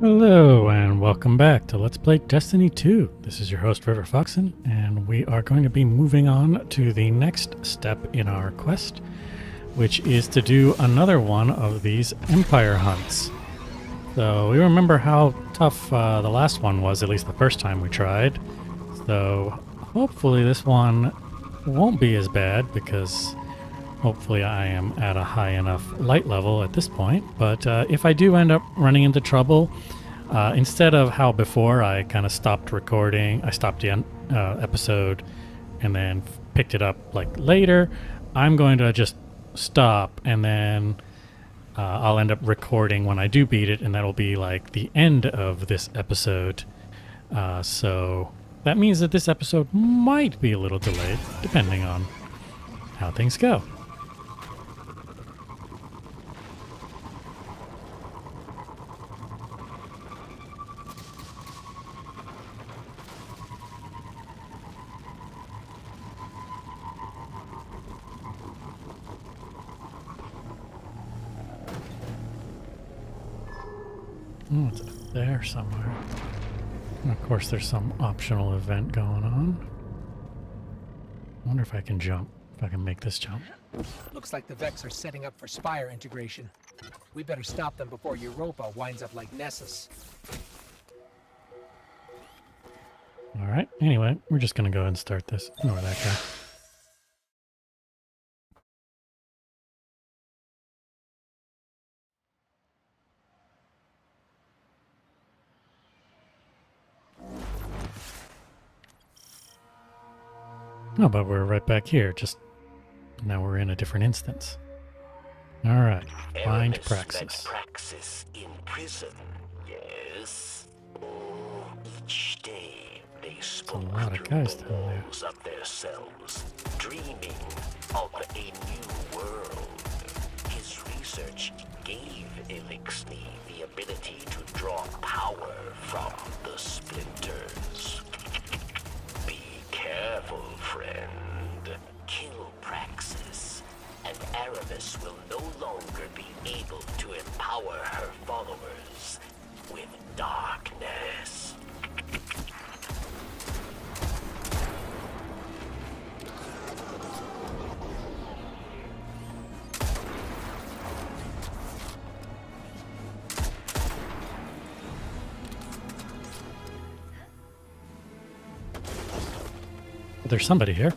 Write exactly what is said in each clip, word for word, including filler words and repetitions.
Hello and welcome back to Let's Play Destiny two. This is your host River Foxen, and we are going to be moving on to the next step in our quest, which is to do another one of these Empire hunts. So we remember how tough uh, the last one was, at least the first time we tried. So hopefully this one won't be as bad, because hopefully I am at a high enough light level at this point. But uh, if I do end up running into trouble, uh, instead of how before I kind of stopped recording, I stopped the uh, episode and then picked it up like later, I'm going to just stop and then uh, I'll end up recording when I do beat it, and that'll be like the end of this episode. Uh, so that means that this episode might be a little delayed, depending on how things go. Oh, it's up there somewhere. And of course, there's some optional event going on. I wonder if I can jump, if I can make this jump. Looks like the Vex are setting up for Spire integration. We better stop them before Europa winds up like Nessus. Alright, anyway, we're just going to go ahead and start this. Ignore that guy. Oh, but we're right back here, just now we're in a different instance. Alright, find Praxis. Praxis in prison, yes. Each day they spoke a lot of guys down there. walls of their cells, dreaming of a new world. His research gave Elixni the ability to draw power from the splinters. Be careful, friend. Kill Praxis, and Erebus will no longer be able to empower her followers with darkness. There's somebody here.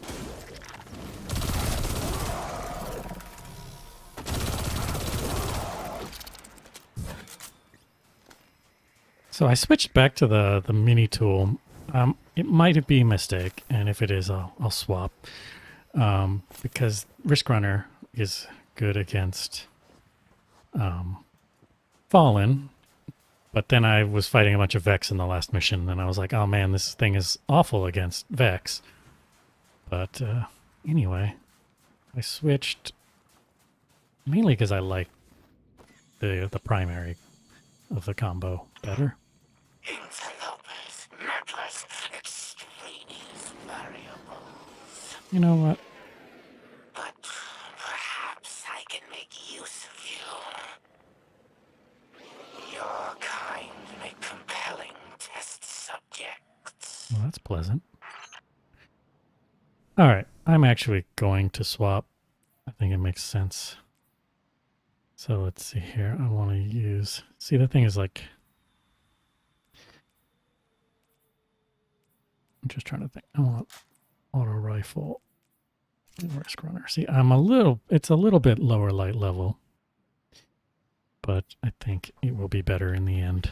So I switched back to the, the mini tool. Um, it might be a mistake, and if it is, I'll, I'll swap. Um, because Risk Runner is good against um, Fallen, but then I was fighting a bunch of Vex in the last mission, and I was like, oh man, this thing is awful against Vex. But uh, anyway, I switched mainly because I like the the primary of the combo better. Interlopers, mappers, extraneous variables. You know what? But perhaps I can make use of you. Your kind make compelling test subjects. Well, that's pleasant. All right, I'm actually going to swap. I think it makes sense. So let's see here. I want to use... See, the thing is like... I'm just trying to think. I want auto rifle and Risk Runner. See, I'm a little... It's a little bit lower light level, but I think it will be better in the end.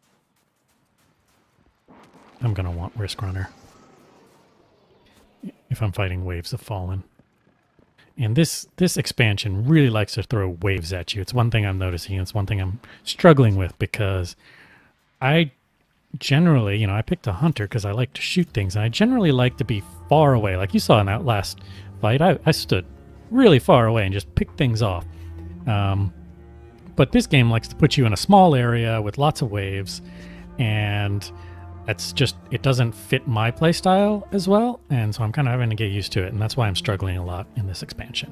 I'm going to want Risk Runner if I'm fighting waves of Fallen. And this this expansion really likes to throw waves at you. It's one thing I'm noticing. It's one thing I'm struggling with, because I generally, you know, I picked a hunter because I like to shoot things, and I generally like to be far away. Like you saw in that last fight, I, I stood really far away and just picked things off. Um, but this game likes to put you in a small area with lots of waves, and that's just, it doesn't fit my playstyle as well, and so I'm kind of having to get used to it, and that's why I'm struggling a lot in this expansion.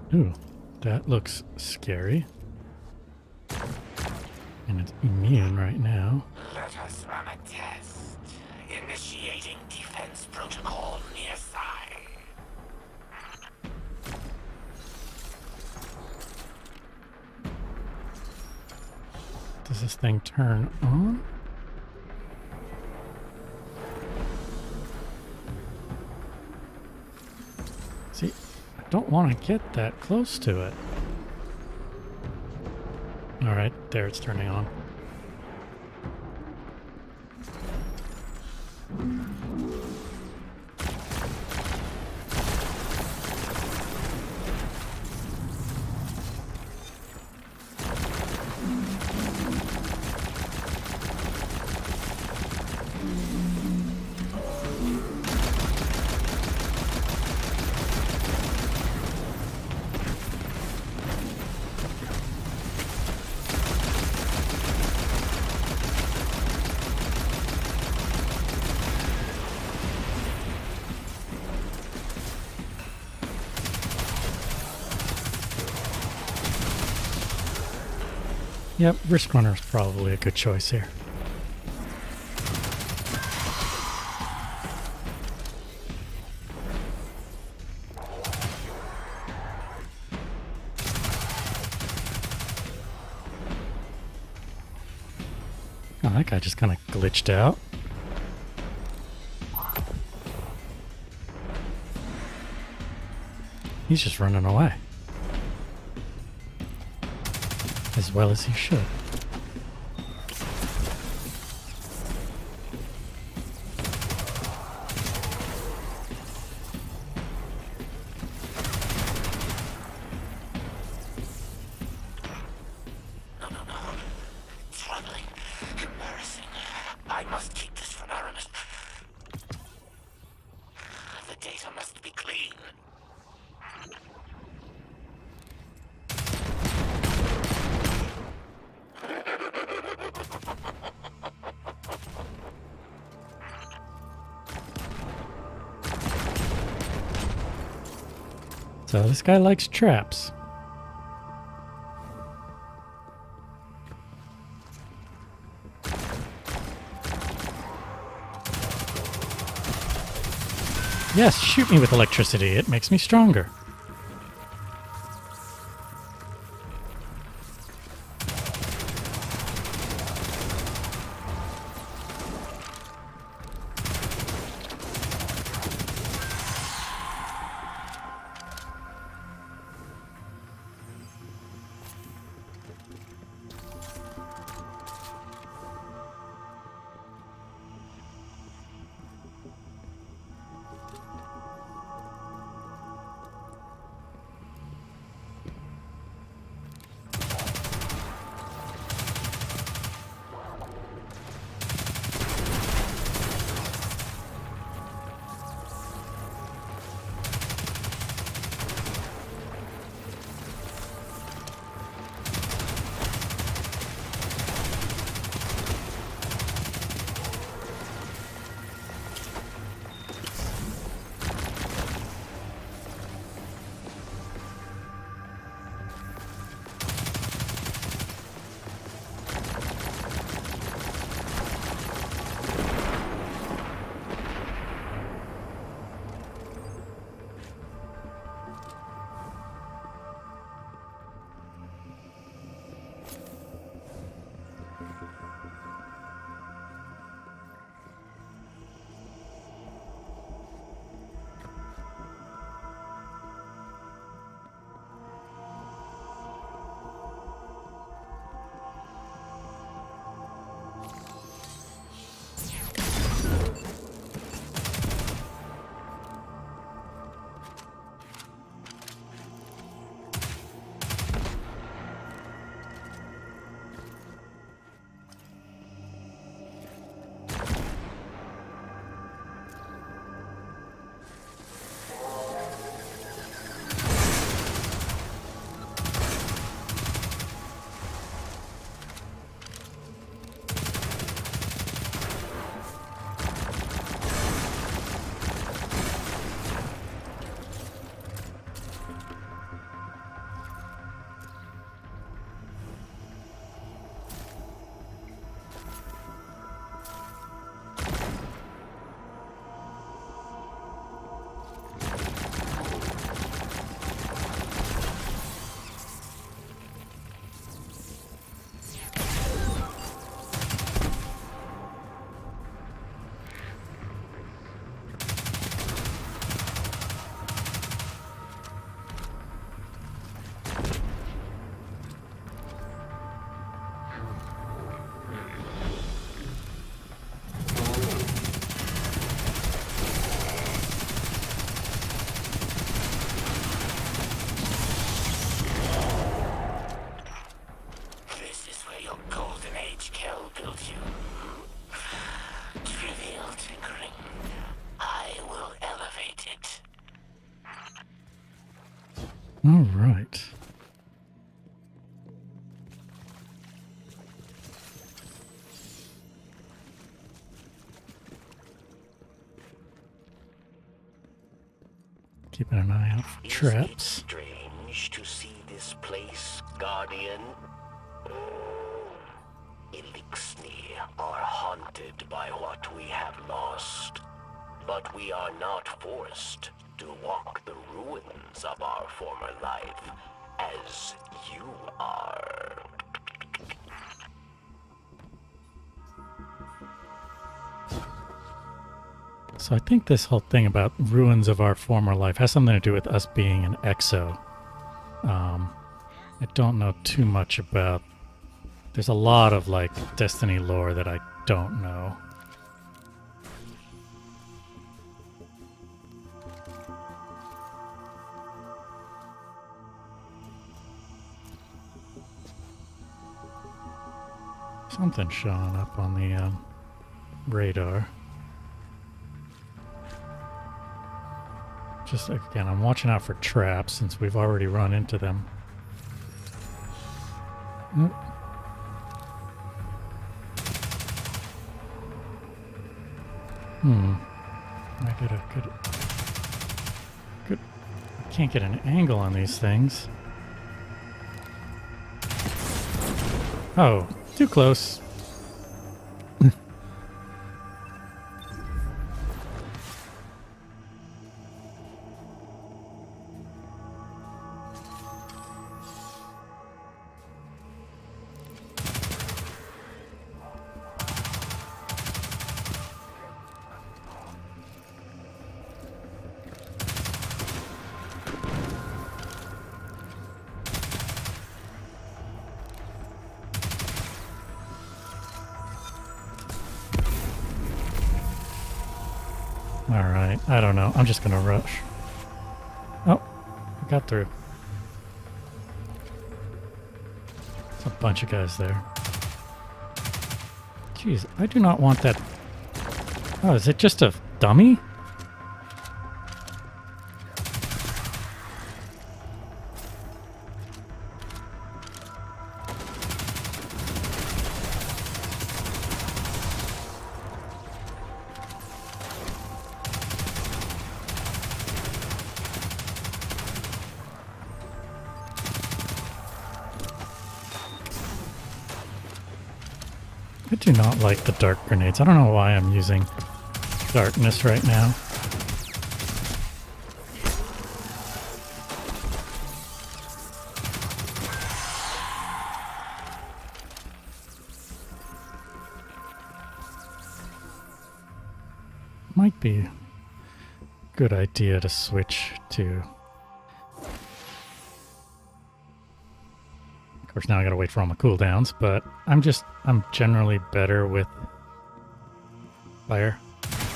Ooh, that looks scary. And it's immune right now. Let us run a test. Initiating defense protocol near side. Does this thing turn on? See, I don't want to get that close to it. Alright, there it's turning on. Yep, Risk Runner is probably a good choice here. Oh, that guy just kind of glitched out. He's just running away. As well as he should. No, no, no. Troubling. Embarrassing. I must keep this from Aramis. The data must be clean. So this guy likes traps. Yes, shoot me with electricity. It makes me stronger. All right. Keeping an eye out for traps. Is it strange to see this place, Guardian? Elixir are haunted by what we have lost, but we are not forced to walk the ruins of our former life as you are. So I think this whole thing about ruins of our former life has something to do with us being an exo. Um, I don't know too much about... There's a lot of, like, Destiny lore that I don't know. Something's showing up on the um, radar. Just, again, I'm watching out for traps since we've already run into them. Oop. Hmm. I get a good... Good... I can't get an angle on these things. Oh, too close. Alright, I don't know. I'm just gonna rush. Oh, I got through. There's a bunch of guys there. Jeez, I do not want that... Oh, is it just a dummy? I do not like the dark grenades. I don't know why I'm using darkness right now. Might be a good idea to switch to... Of course, now I gotta wait for all my cooldowns, but I'm just, I'm generally better with fire.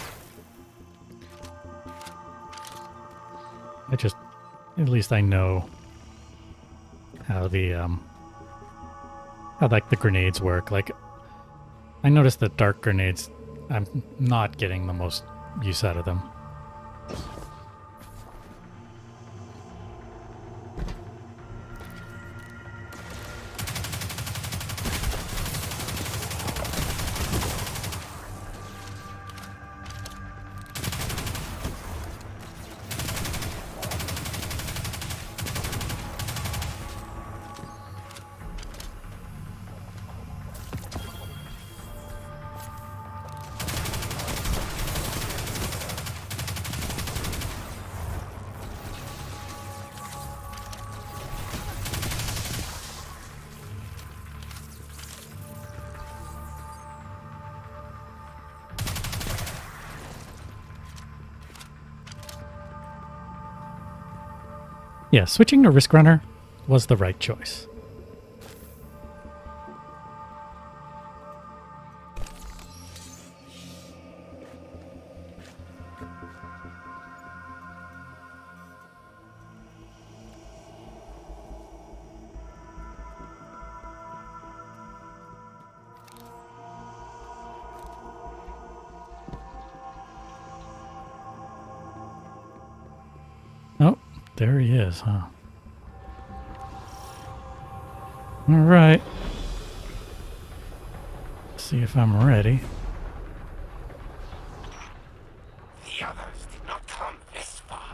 I just, at least I know how the, um, how, like, the grenades work. Like, I noticed that dark grenades, I'm not getting the most use out of them. Yeah, switching to Risk Runner was the right choice. Oh, there he is, huh? Alright. See if I'm ready. The others did not come this far.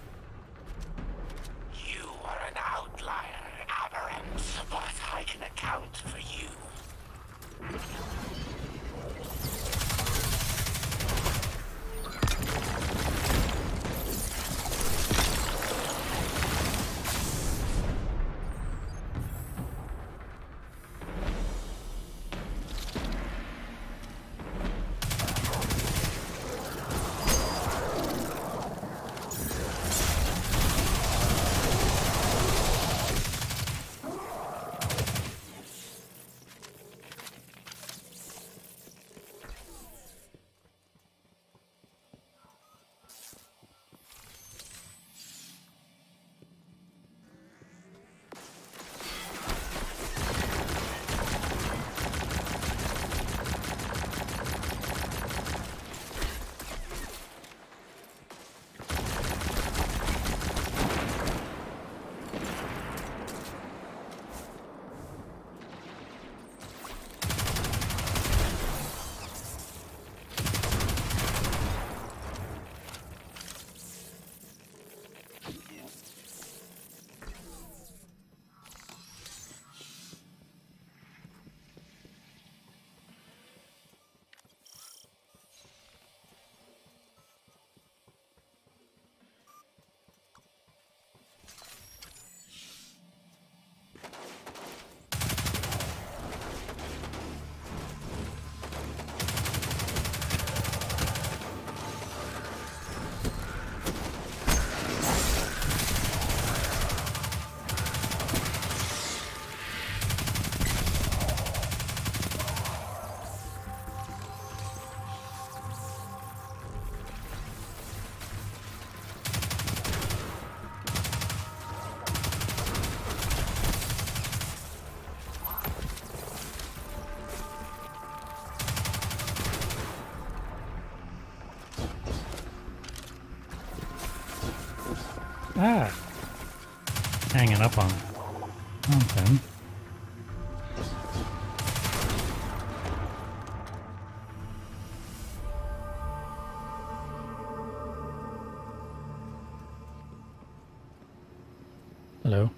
You are an outlier, Aberrant, but I can account for you. Ah! Hanging up on something. Hello?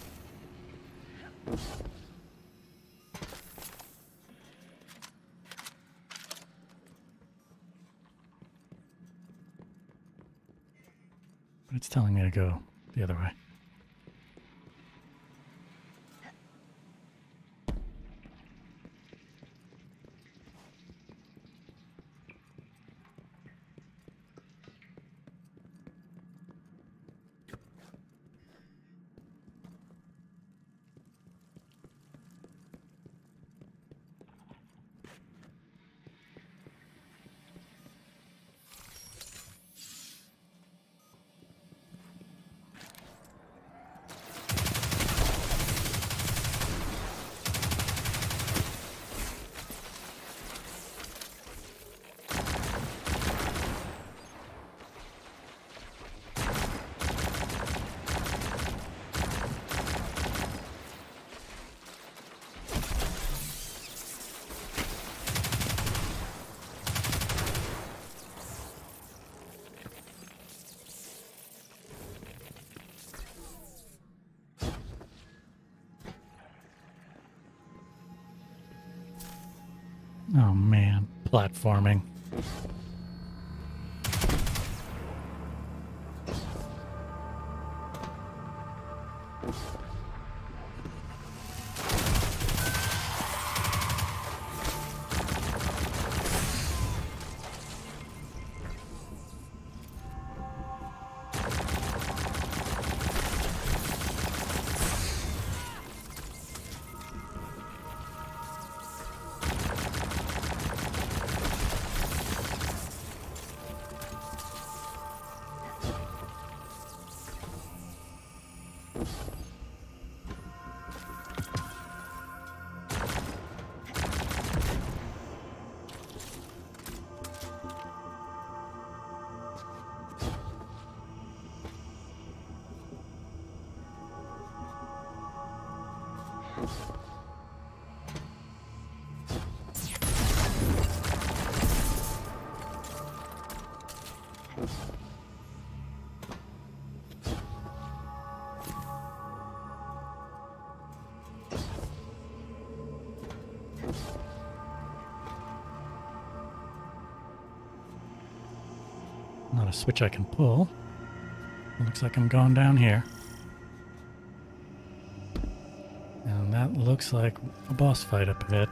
But it's telling me to go the other way. Oh man, platforming. You a switch I can pull. It looks like I'm going down here. And that looks like a boss fight up ahead.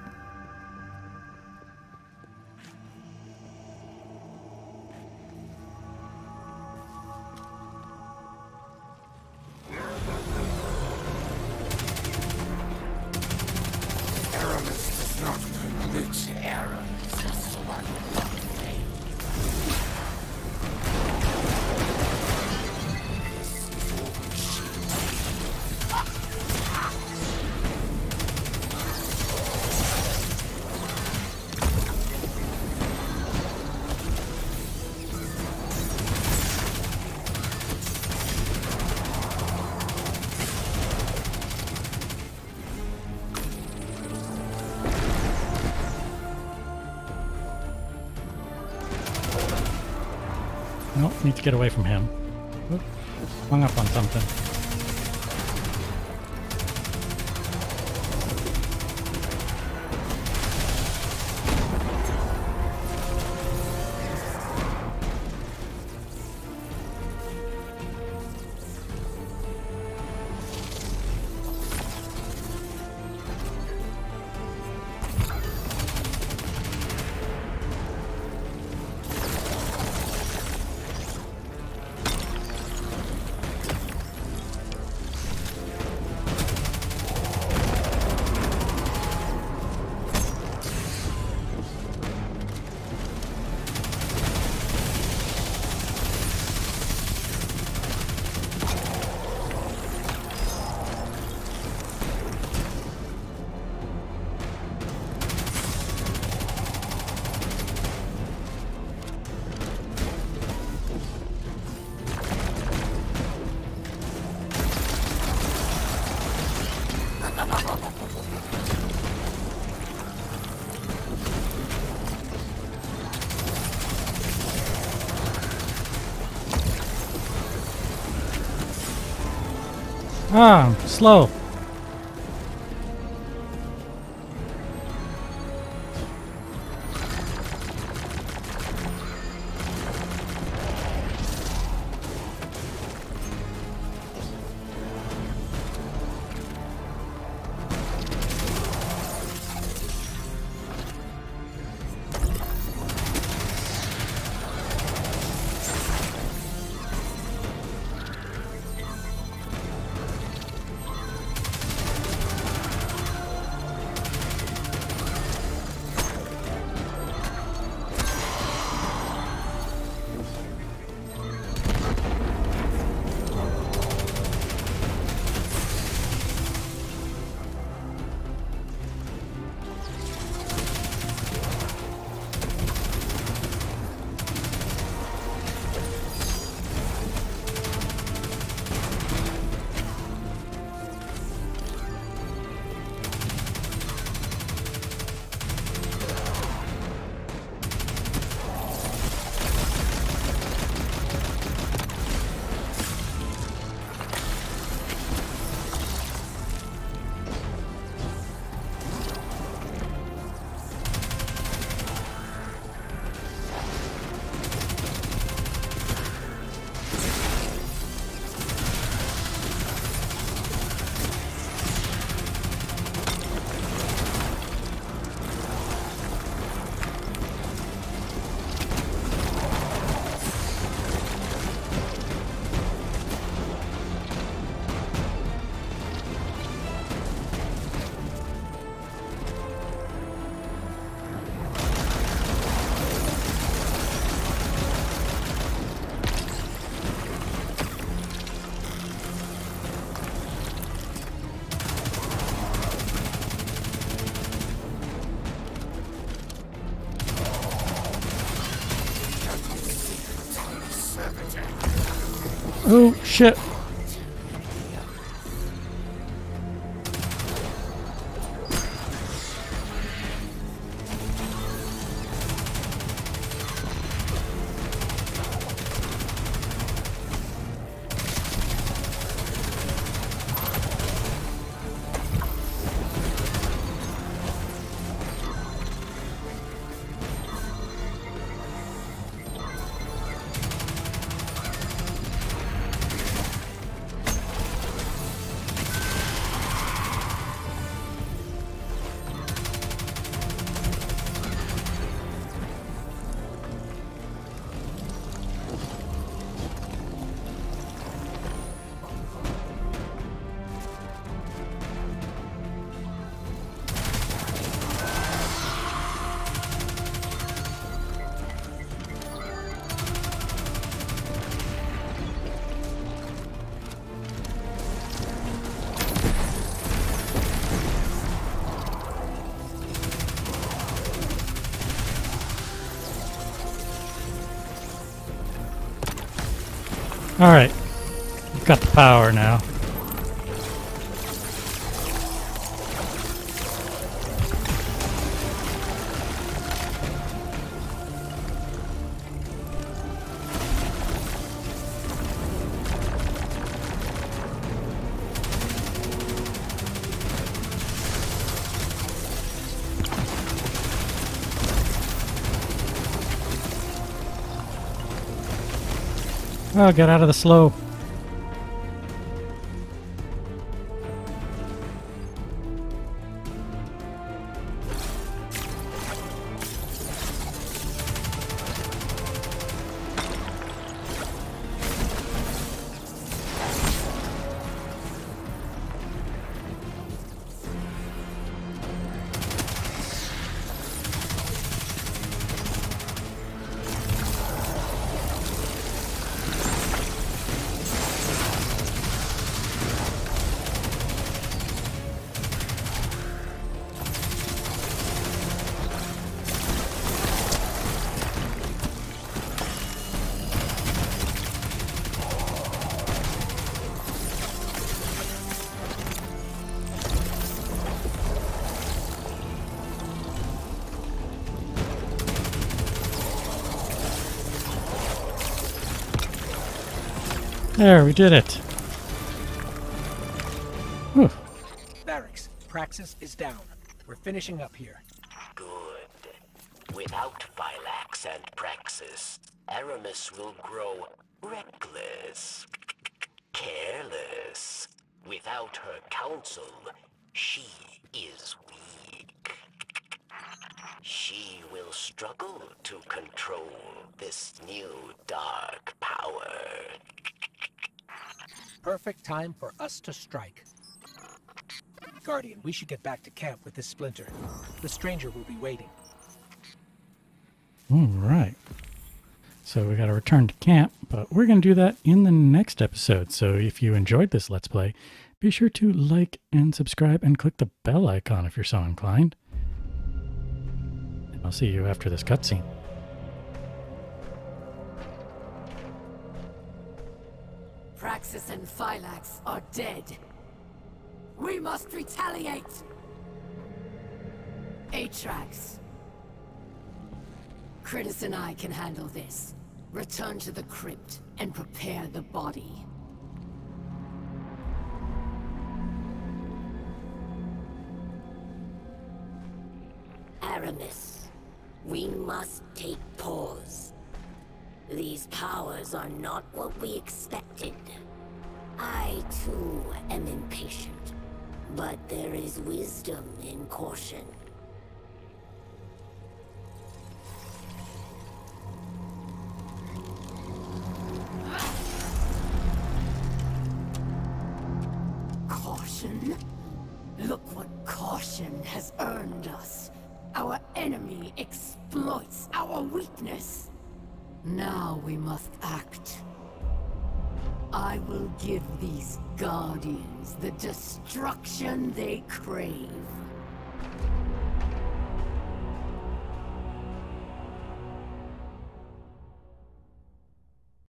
Nope, need to get away from him. Oop, hung up on something. Ah, slow. Oh, shit. Alright. You've got the power now. Oh, get out of the slow. There, we did it. Whew. Barracks, Praxis is down. We're finishing up here. Good. Without Phylax and Praxis, Aramis will grow reckless, careless. Without her counsel, she is weak. She will struggle to control this new dark power. Perfect time for us to strike. Guardian, we should get back to camp with this splinter. The stranger will be waiting. All right. So we got to return to camp, but we're going to do that in the next episode. So if you enjoyed this Let's Play, be sure to like and subscribe and click the bell icon if you're so inclined. And I'll see you after this cutscene. Praxis and Phylax are dead. We must retaliate! Atrax. Critus and I can handle this. Return to the crypt and prepare the body. Aramis, we must take pause. These powers are not what we expected. I, too, am impatient, but there is wisdom in caution. Caution? Look what caution has earned us. Our enemy exploits our weakness. Now we must act. I will give these Guardians the destruction they crave.